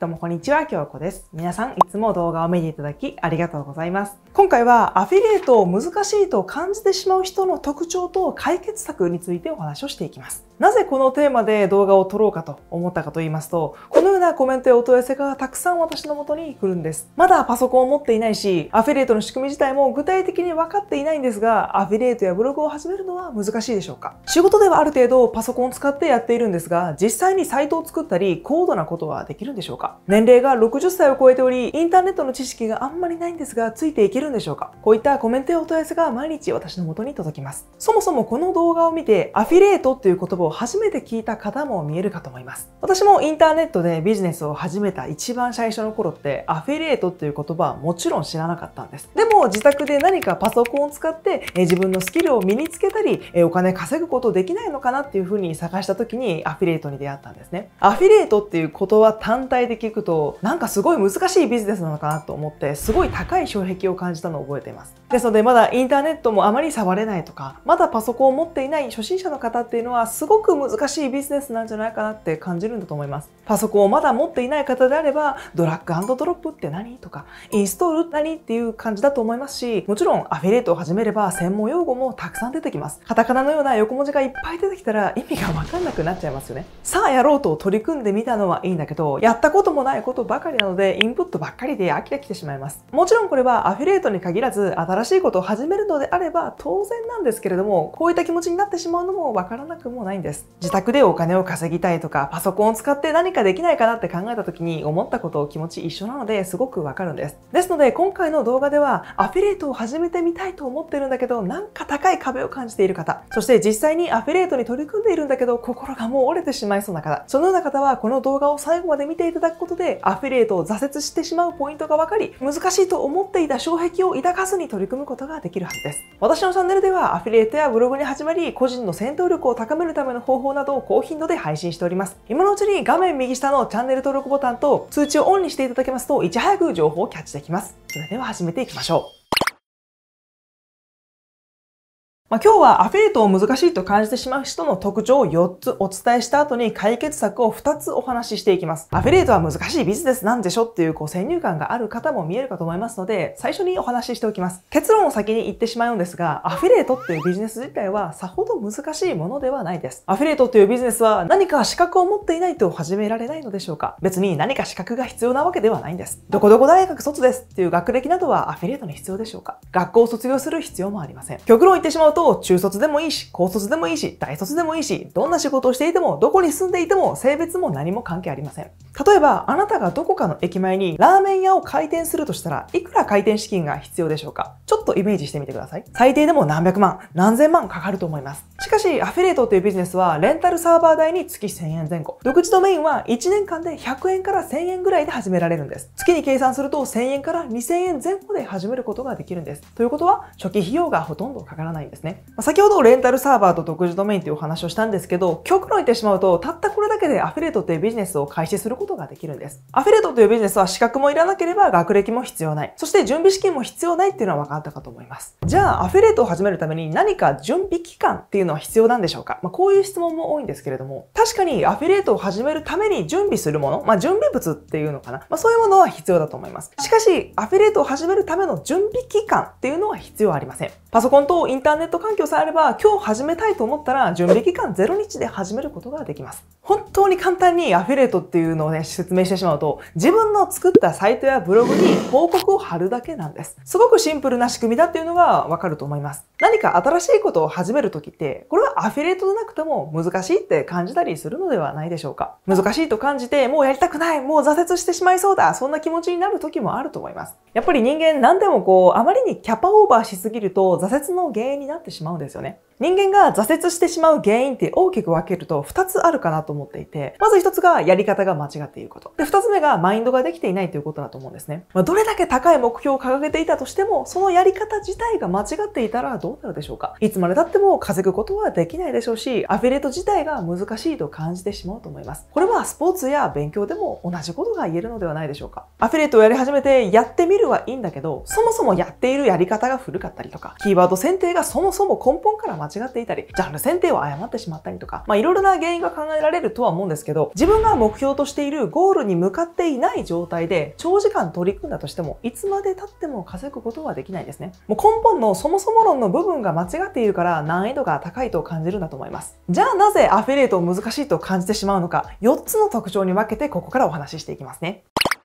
どうもこんにちは、京子です。皆さんいつも動画を見ていただきありがとうございます。今回はアフィリエイトを難しいと感じてしまう人の特徴と解決策についてお話をしていきます。なぜこのテーマで動画を撮ろうかと思ったかと言いますと、このようなコメントやお問い合わせがたくさん私の元に来るんです。まだパソコンを持っていないし、アフィリエイトの仕組み自体も具体的に分かっていないんですが、アフィリエイトやブログを始めるのは難しいでしょうか？仕事ではある程度パソコンを使ってやっているんですが、実際にサイトを作ったり高度なことはできるんでしょうか？年齢が60歳を超えており、インターネットの知識があんまりないんですが、ついていけるんでしょうか？こういったコメントやお問い合わせが毎日私の元に届きます。そもそもこの動画を見て、アフィリエイトっていう言葉を初めて聞いた方も見えるかと思います。私もインターネットでビジネスを始めた一番最初の頃って、アフィリエイトっていう言葉はもちろん知らなかったんです。でも自宅で何かパソコンを使って自分のスキルを身につけたり、お金稼ぐことできないのかなっていうふうに探した時にアフィリエイトに出会ったんですね。アフィリエイトっていう言葉単体で聞くと、なんかすごい難しいビジネスなのかなと思って、すごい高い障壁を感じたのを覚えています。ですので、まだインターネットもあまり触れないとか、まだパソコンを持っていない初心者の方っていうのは、すごく難しいビジネスなんじゃないかなって感じるんだと思います。パソコンをまだ持っていない方であれば、ドラッグ&ドロップって何とか、インストール何っていう感じだと思いますし、もちろんアフィリエイトを始めれば専門用語もたくさん出てきます。カタカナのような横文字がいっぱい出てきたら意味がわかんなくなっちゃいますよね。さあやろうと取り組んでみたのはいいんだけど、やったこともないことばかりなので、インプットばっかりで飽きてきてしまいます。もちろんこれはアフィリエイトに限らず、新しいことを始めるのであれば当然なんですけれども、こういった気持ちになってしまうのもわからなくもないんです。自宅でお金を稼ぎたいとか、パソコンを使って何かできないかなって考えた時に思ったことを気持ち一緒なので、すごくわかるんです。ですので今回の動画では、アフィリエイトを始めてみたいと思ってるんだけど、なんか高い壁を感じている方、そして実際にアフィリエイトに取り組んでいるんだけど、心がもう折れてしまいそうな方、そのような方はこの動画を最後まで見ていただくことで、アフィリエイトを挫折してしまうポイントが分かり、難しいと思っていた障壁を抱かずに取り組むことができるはずです。私のチャンネルではアフィリエイトやブログに始まり、個人の戦闘力を高めるための方法などを高頻度で配信しております。今のうちに画面右下のチャンネル登録ボタンと通知をオンにしていただけますと、いち早く情報をキャッチできます。それでは始めていきましょう。今日はアフィリエイトを難しいと感じてしまう人の特徴を4つお伝えした後に解決策を2つお話ししていきます。アフィリエイトは難しいビジネスなんでしょっていう先入観がある方も見えるかと思いますので、最初にお話ししておきます。結論を先に言ってしまうんですが、アフィリエイトっていうビジネス自体はさほど難しいものではないです。アフィリエイトというビジネスは何か資格を持っていないと始められないのでしょうか？別に何か資格が必要なわけではないんです。どこどこ大学卒ですっていう学歴などはアフィリエイトに必要でしょうか？学校を卒業する必要もありません。極論言ってしまうと、中卒でもいいし、高卒でもいいし、大卒でもいいし、どんな仕事をしていても、どこに住んでいても、性別も何も関係ありません。例えば、あなたがどこかの駅前にラーメン屋を開店するとしたら、いくら開店資金が必要でしょうか？ちょっとイメージしてみてください。最低でも何百万、何千万かかると思います。しかし、アフィリエイトというビジネスは、レンタルサーバー代に月1000円前後。独自ドメインは1年間で100円から1000円ぐらいで始められるんです。月に計算すると1000円から2000円前後で始めることができるんです。ということは、初期費用がほとんどかからないんですね。先ほどレンタルサーバーと独自ドメインというお話をしたんですけど、極論言ってしまうと、たったこれだけでアフィリエイトというビジネスを開始することができるんです。アフィリエイトというビジネスは資格もいらなければ学歴も必要ない。そして準備資金も必要ないっていうのは分かったかと思います。じゃあ、アフィリエイトを始めるために何か準備期間っていうのは必要なんでしょうか？こういう質問も多いんですけれども、確かにアフィリエイトを始めるために準備するもの、準備物っていうのかな。そういうものは必要だと思います。しかし、アフィリエイトを始めるための準備期間っていうのは必要ありません。パソコンとインターネット環境さえあれば、今日始めたいと思ったら準備期間0日で始めることができます。本当に簡単にアフィリエイトっていうのを説明してしまうと、自分の作ったサイトやブログに広告を貼るだけなんです。すごくシンプルな仕組みだっていうのがわかると思います。何か新しいことを始めるときって、これはアフィリエイトでなくても難しいって感じたりするのではないでしょうか。難しいと感じて、もうやりたくない、もう挫折してしまいそうだ、そんな気持ちになる時もあると思います。やっぱり人間何でもあまりにキャパオーバーしすぎると挫折の原因になってしまうんですよね。人間が挫折してしまう原因って大きく分けると2つあるかなと思っていて、まず1つがやり方が間違っていること。で、2つ目がマインドができていないということだと思うんですね。どれだけ高い目標を掲げていたとしても、そのやり方自体が間違っていたらどうなるでしょうか？いつまで経っても稼ぐことはできないでしょうし、アフィリエイト自体が難しいと感じてしまうと思います。これはスポーツや勉強でも同じことが言えるのではないでしょうか？アフィリエイトをやり始めてやってみるはいいんだけど、そもそもやっているやり方が古かったりとか、キーワード選定がそもそも根本から間違違っていたり、ジャンル選定を誤ってしまったりとか、いろいろな原因が考えられるとは思うんですけど、自分が目標としているゴールに向かっていない状態で長時間取り組んだとしても、いつまで経っても稼ぐことはできないんですね。もう根本のそもそも論の部分が間違っているから難易度が高いと感じるんだと思います。じゃあなぜアフィリエイトを難しいと感じてしまうのか、4つの特徴に分けてここからお話ししていきますね。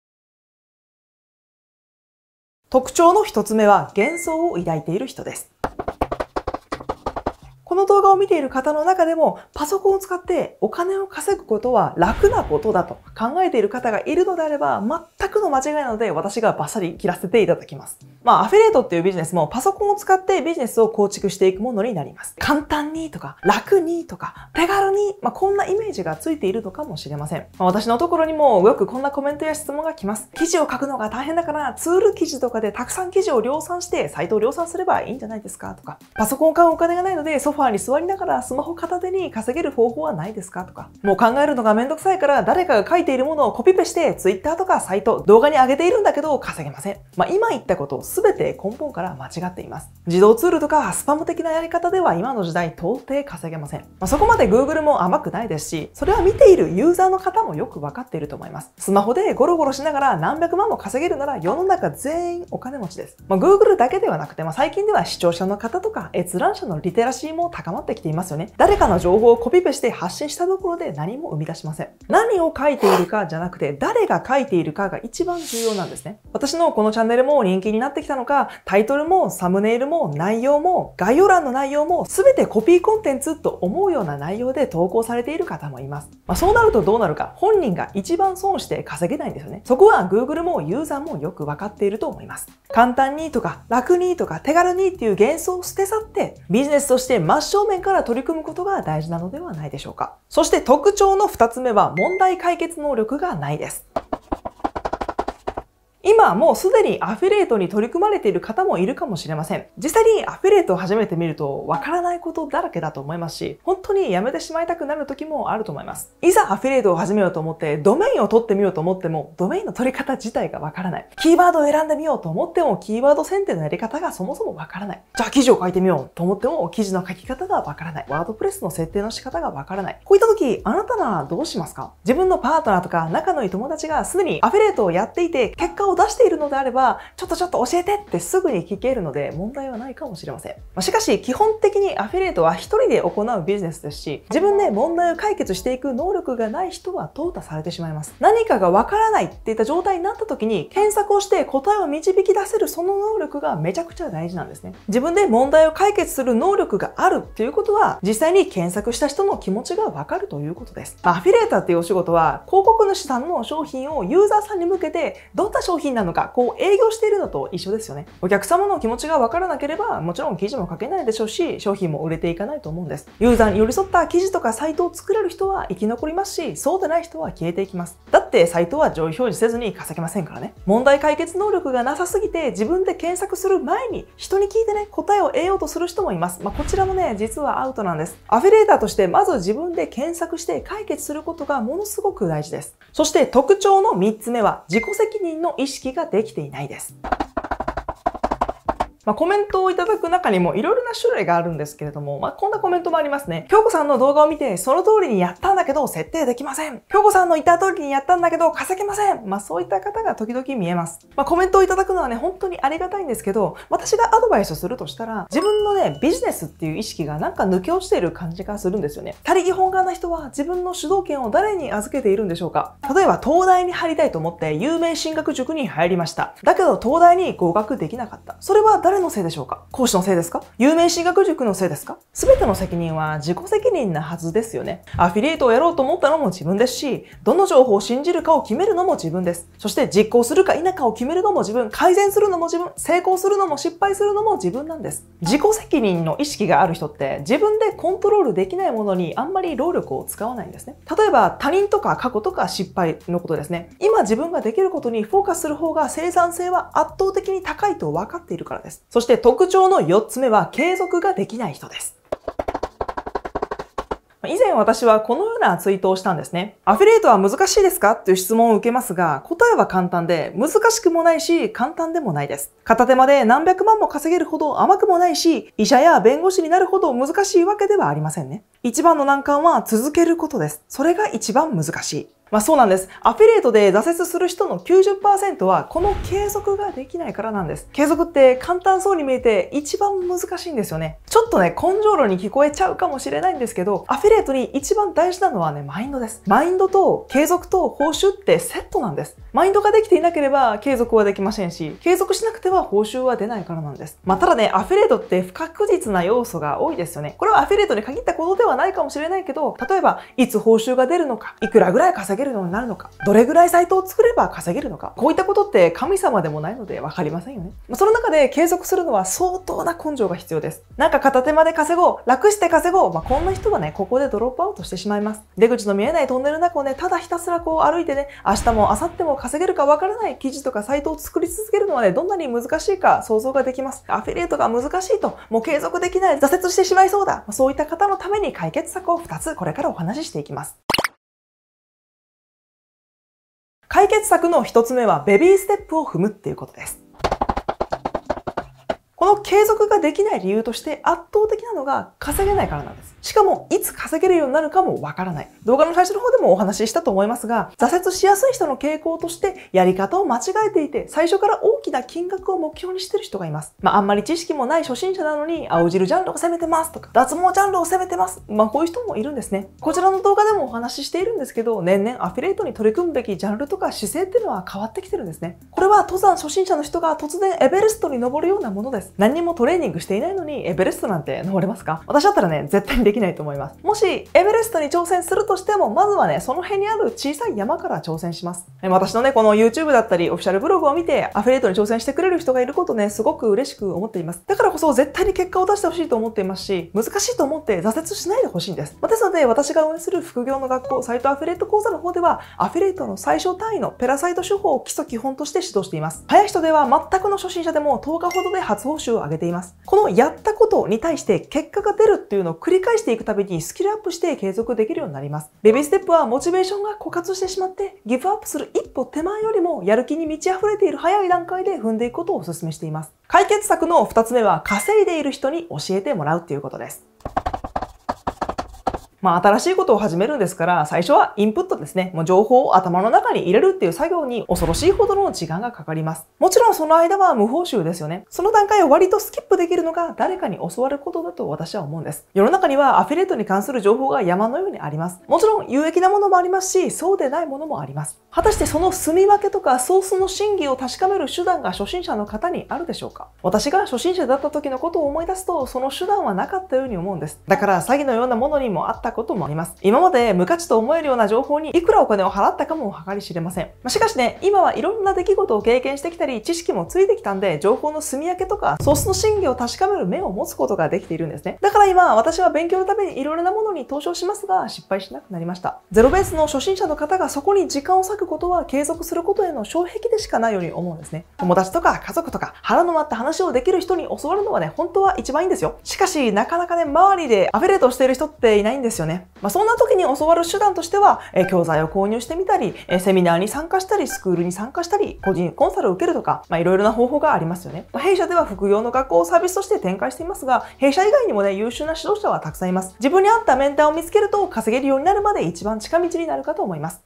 特徴の1つ目は幻想を抱いている人です。この動画を見ている方の中でもパソコンを使ってお金を稼ぐことは楽なことだと考えている方がいるのであれば全くの間違いなので私がバッサリ切らせていただきます。アフィリエイトっていうビジネスもパソコンを使ってビジネスを構築していくものになります。簡単にとか楽にとか手軽に、こんなイメージがついているのかもしれません。私のところにもよくこんなコメントや質問が来ます。記事を書くのが大変だからツール記事とかでたくさん記事を量産してサイトを量産すればいいんじゃないですかとか、パソコンを買うお金がないのでソファーに座りながらスマホ片手に稼げる方法はないですかとか、もう考えるのがめんどくさいから誰かが書いているものをコピペして Twitter とかサイト、動画に上げているんだけど稼げません。今言ったこと全て根本から間違っています。自動ツールとかスパム的なやり方では今の時代到底稼げません。そこまで Google も甘くないですし、それは見ているユーザーの方もよくわかっていると思います。スマホでゴロゴロしながら何百万も稼げるなら世の中全員お金持ちです。Google だけではなくて、最近では視聴者の方とか閲覧者のリテラシーも高まってきていますよね。誰かの情報をコピペして発信したところで何も生み出しません。何を書いているかじゃなくて誰が書いているかが一番重要なんですね。私のこのチャンネルも人気になってきたのか、タイトルもサムネイルも内容も概要欄の内容も全てコピーコンテンツと思うような内容で投稿されている方もいます。そうなるとどうなるか、本人が一番損して稼げないんですよね。そこは Google もユーザーもよくわかっていると思います。簡単にとか楽にとか手軽にっていう幻想を捨て去ってビジネスとして真正面から取り組むことが大事なのではないでしょうか。そして特徴の2つ目は問題解決能力がないです。今もうすでにアフィリエイトに取り組まれている方もいるかもしれません。実際にアフィリエイトを始めてみるとわからないことだらけだと思いますし、本当にやめてしまいたくなる時もあると思います。いざアフィリエイトを始めようと思ってドメインを取ってみようと思ってもドメインの取り方自体がわからない。キーワードを選んでみようと思ってもキーワード選定のやり方がそもそもわからない。じゃあ記事を書いてみようと思っても記事の書き方がわからない。ワードプレスの設定の仕方がわからない。こういった時あなたならどうしますか？自分のパートナーとか仲のいい友達がすでにアフィリエイトをやっていて結果を出しているのであればちょっと教えてってすぐに聞けるので問題はないかもしれません。しかし基本的にアフィリエイトは一人で行うビジネスですし、自分で問題を解決していく能力がない人は淘汰されてしまいます。何かがわからないっていった状態になった時に検索をして答えを導き出せるその能力がめちゃくちゃ大事なんですね。自分で問題を解決する能力があるっていうことは実際に検索した人の気持ちがわかるということです。アフィリエイターっていうお仕事は広告主さんの商品をユーザーさんに向けてどんな商品なのか営業しているのと一緒ですよね。お客様の気持ちが分からなければもちろん記事も書けないでしょうし、商品も売れていかないと思うんです。ユーザーに寄り添った記事とかサイトを作れる人は生き残りますし、そうでない人は消えていきます。だってサイトは上位表示せずに稼げませんからね。問題解決能力がなさすぎて自分で検索する前に人に聞いてね、答えを得ようとする人もいます。こちらもね、実はアウトなんです。アフィリエイターとしてまず自分で検索して解決することがものすごく大事です。そして特徴の3つ目は自己責任の意識ができていないです。コメントをいただく中にもいろいろな種類があるんですけれども、こんなコメントもありますね。京子さんの動画を見て、その通りにやったんだけど、設定できません。京子さんの言った通りにやったんだけど、稼げません。そういった方が時々見えます。コメントをいただくのはね、本当にありがたいんですけど、私がアドバイスするとしたら、自分のね、ビジネスっていう意識がなんか抜け落ちている感じがするんですよね。他力本願な人は自分の主導権を誰に預けているんでしょうか？例えば、東大に入りたいと思って、有名進学塾に入りました。だけど、東大に合格できなかった。それは誰のせいでしょうか？講師のせいですか？有名進学塾のせいですか？全ての責任は自己責任なはずですよね。アフィリエイトをやろうと思ったのも自分ですし、どの情報を信じるかを決めるのも自分です。そして実行するか否かを決めるのも自分、改善するのも自分、成功するのも失敗するのも自分なんです。自己責任の意識がある人って自分でコントロールできないものにあんまり労力を使わないんですね。例えば他人とか過去とか失敗のことですね。今自分ができることにフォーカスする方が生産性は圧倒的に高いと分かっているからです。そして特徴の4つ目は継続ができない人です。 以前私はこのようなツイートをしたんですね。アフィリエイトは難しいですかという質問を受けますが、答えは簡単で、難しくもないし、簡単でもないです。片手間で何百万も稼げるほど甘くもないし、医者や弁護士になるほど難しいわけではありませんね。一番の難関は続けることです。それが一番難しい。そうなんです。アフィリエイトで挫折する人の 90% はこの継続ができないからなんです。継続って簡単そうに見えて一番難しいんですよね。ちょっとね、根性論に聞こえちゃうかもしれないんですけど、アフィリエイトに一番大事なのはね、マインドです。マインドと継続と報酬ってセットなんです。マインドができていなければ継続はできませんし、継続しなくては報酬は出ないからなんです。ただね、アフィリエイトって不確実な要素が多いですよね。これはアフィリエイトに限ったことではないかもしれないけど、例えば、いつ報酬が出るのか、いくらぐらい稼げるようになるのか、どれぐらいサイトを作れば稼げるのか、こういったことって神様でもないので分かりませんよね。その中で継続するのは相当な根性が必要です。なんか片手間で稼ごう、楽して稼ごう、こんな人はね、ここでドロップアウトしてしまいます。出口の見えないトンネルの中をね、ただひたすら歩いてね、明日も明後日も稼げるか分からない記事とかサイトを作り続けるのはね、どんなに難しいか想像ができます。アフィリエイトが難しいと、もう継続できない、挫折してしまいそうだ。そういった方のために解決策を2つこれからお話ししていきます。解決策の1つ目はベビーステップを踏むっていうことです。この継続ができない理由として圧倒的なのが稼げないからなんです。しかも、いつ稼げるようになるかもわからない。動画の最初の方でもお話ししたと思いますが、挫折しやすい人の傾向としてやり方を間違えていて、最初から大きな金額を目標にしている人がいます。あんまり知識もない初心者なのに、青汁ジャンルを攻めてますとか、脱毛ジャンルを攻めてます。こういう人もいるんですね。こちらの動画でもお話ししているんですけど、年々アフィリエイトに取り組むべきジャンルとか姿勢っていうのは変わってきてるんですね。これは登山初心者の人が突然エベレストに登るようなものです。何にもトレーニングしていないのにエベレストなんて登れますか？私だったらね、絶対にできないと思います。もしエベレストに挑戦するとしても、まずはね、その辺にある小さい山から挑戦します。私のね、この YouTube だったり、オフィシャルブログを見て、アフィリエイトに挑戦してくれる人がいることね、すごく嬉しく思っています。だからこそ、絶対に結果を出してほしいと思っていますし、難しいと思って挫折しないでほしいんです。ですので、私が運営する副業の学校、サイトアフィリエイト講座の方では、アフィリエイトの最小単位のペラサイト手法を基礎基本として指導しています。早い人では全くの初心者でも10日ほどで初報酬を上げています。このやったことに対して結果が出るっていうのを繰り返していくたびにスキルアップして継続できるようになります。ベビーステップはモチベーションが枯渇してしまってギブアップする一歩手前よりもやる気に満ち溢れている早い段階で踏んでいくことをお勧めしています。解決策の2つ目は稼いでいる人に教えてもらうっていうことです。新しいことを始めるんですから、最初はインプットですね。情報を頭の中に入れるっていう作業に恐ろしいほどの時間がかかります。もちろんその間は無報酬ですよね。その段階を割とスキップできるのが誰かに教わることだと私は思うんです。世の中にはアフィリエイトに関する情報が山のようにあります。もちろん有益なものもありますし、そうでないものもあります。果たしてその住み分けとかソースの真偽を確かめる手段が初心者の方にあるでしょうか？私が初心者だった時のことを思い出すと、その手段はなかったように思うんです。だから詐欺のようなものにもあったこともあります。今まで無価値と思えるような情報にいくらお金を払ったかも計り知れません。しかしね、今はいろんな出来事を経験してきたり、知識もついてきたんで、情報の住み分けとか、ソースの真偽を確かめる目を持つことができているんですね。だから今、私は勉強のためにいろいろなものに投資をしますが、失敗しなくなりました。ゼロベースの初心者の方がそこに時間を割くことは継続することへの障壁でしかないように思うんですね。友達とか家族とか、腹の割った話をできる人に教わるのはね、本当は一番いいんですよ。しかし、なかなかね、周りでアフィリエイトをしている人っていないんですよね。そんな時に教わる手段としては、教材を購入してみたり、セミナーに参加したり、スクールに参加したり、個人コンサルを受けるとか、いろいろな方法がありますよね。弊社では副業の学校をサービスとして展開していますが、弊社以外にもね、優秀な指導者はたくさんいます。自分に合ったメンターを見つけると稼げるようになるまで一番近道になるかと思います。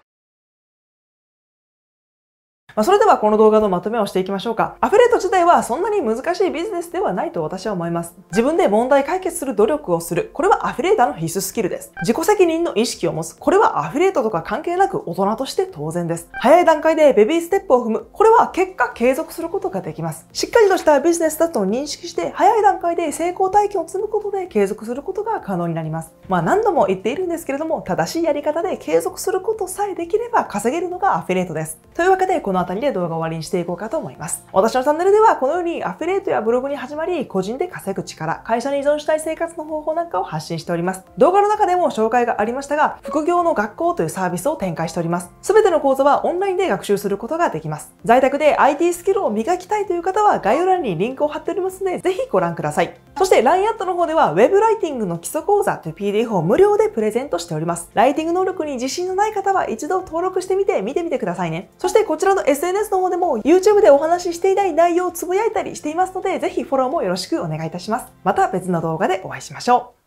それではこの動画のまとめをしていきましょうか。アフィリエイト自体はそんなに難しいビジネスではないと私は思います。自分で問題解決する努力をする。これはアフィリエイターの必須スキルです。自己責任の意識を持つ。これはアフィリエイトとか関係なく大人として当然です。早い段階でベビーステップを踏む。これは結果継続することができます。しっかりとしたビジネスだと認識して早い段階で成功体験を積むことで継続することが可能になります。何度も言っているんですけれども、正しいやり方で継続することさえできれば稼げるのがアフィリエイトです。というわけでこの辺りで動画を終わりにしていこうかと思います。私のチャンネルではこのようにアフィリエイトやブログに始まり、個人で稼ぐ力、会社に依存したい生活の方法なんかを発信しております。動画の中でも紹介がありましたが、副業の学校というサービスを展開しております。すべての講座はオンラインで学習することができます。在宅で IT スキルを磨きたいという方は概要欄にリンクを貼っておりますので、ぜひご覧ください。 そして LINE アットの方では Web ライティングの基礎講座という PDF を無料でプレゼントしております。ライティング能力に自信のない方は一度登録してみて見てみてくださいね。そしてこちらの SNS の方でも YouTube でお話ししていない内容をつぶやいたりしていますので、ぜひフォローもよろしくお願いいたします。また別の動画でお会いしましょう。